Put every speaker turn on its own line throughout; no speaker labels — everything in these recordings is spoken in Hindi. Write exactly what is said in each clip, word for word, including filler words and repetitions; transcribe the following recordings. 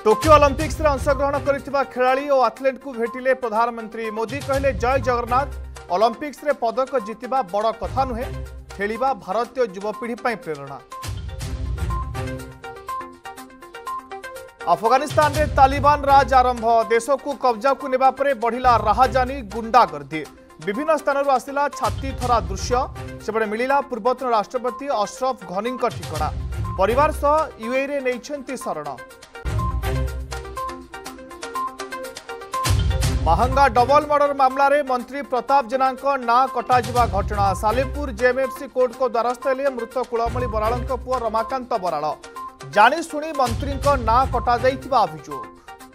टोकियो ओलंपिक्स रे अंशग्रहण करिथिबा खेलाड़ी और एथलीट को भेटिले प्रधानमंत्री मोदी कहले जय जगन्नाथ। ओलंपिक्स रे पदक जितिबा बड़ कथा नुहे, खेलिबा भारतीय युवपीढ़ी पई प्रेरणा। अफगानिस्तान रे तालिबान राज आरंभ, देश को कब्जा को नेबा परे बढ़िला राहाजानी गुंडागर्दी। विभिन्न स्थानरू आसिला छाती थरा दृश्य, सेपटे मिलिला पूर्वतन राष्ट्रपति अशरफ घनी ठिकଣା। परिवार सह यूएई रे नैछंती शरण। महंगा डबल मर्डर मामला रे मंत्री प्रताप जेना ना कटाजिबा घटना। सालेपुर जेएमएफसी कोर्ट को द्वारस्थ हेले मृत कुलमणि बराल पुओ रमाकांत बराल। जानी शुणी मंत्री ना कटा जाइथिबा अभियोग।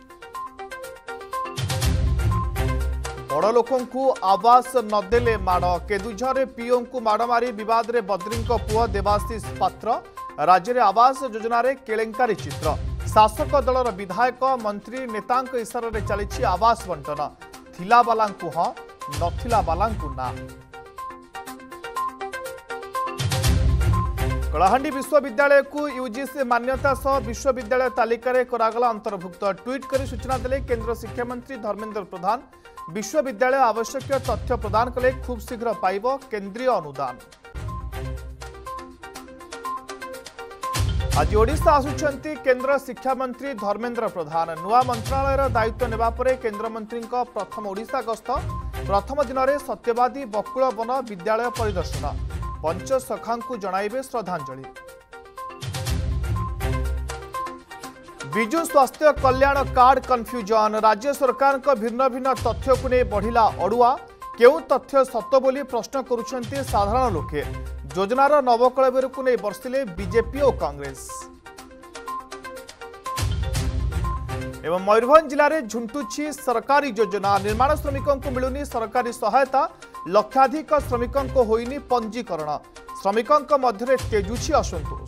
बड़ लोकों को आवास नदेले माड़, केदुझर पीओ को माड़ मारी विवाद रे बद्री पुओ देवाशीष पात्र। राज्य में आवास योजना रे केलेंकारी चित्र। शासक दलर विधायक मंत्री नेता इशारा रे चली आवास बंटन। थिला बालांकु हाँ, नथिला बालांकु ना। कलाहांडी विश्वविद्यालय को यूजीसी मान्यता सह विश्वविद्यालय तालिका रे करागला अंतर्भुक्त। ट्वीट कर सूचना देले केंद्र शिक्षा मंत्री धर्मेंद्र प्रधान। विश्वविद्यालय आवश्यक तथ्य प्रदान कले खूब शीघ्र पाइब केंद्रीय अनुदान। आज ओडिशा आसुचंती केंद्र शिक्षा मंत्री धर्मेंद्र प्रधान। नुआ मंत्रालय दायित्व नेबा परे केंद्र मंत्री प्रथम ओडिशा गस्त। प्रथम दिन में सत्यवादी बकुल वन विद्यालय परिदर्शन। पंचसखा को जणाइबे श्रद्धांजलि। विजु स्वास्थ्य कल्याण कार्ड कन्फ्यूजन, राज्य सरकार का भिन्न भिन्न तथ्य को नहीं बढ़िला अड़ुआ। केउ तथ्य सत बोली प्रश्न करुछंती साधारण लोके। योजनार नवकलेबर को नहीं बरसिले बीजेपी और कांग्रेस। एवं मयूरभंज जिले में झुंटुछि सरकारी योजना। निर्माण श्रमिकों को मिलुनी सरकारी सहायता। लक्षाधिक श्रमिकों को होइनी पंजीकरण। श्रमिकों मध्य तेजुछि असंतोष।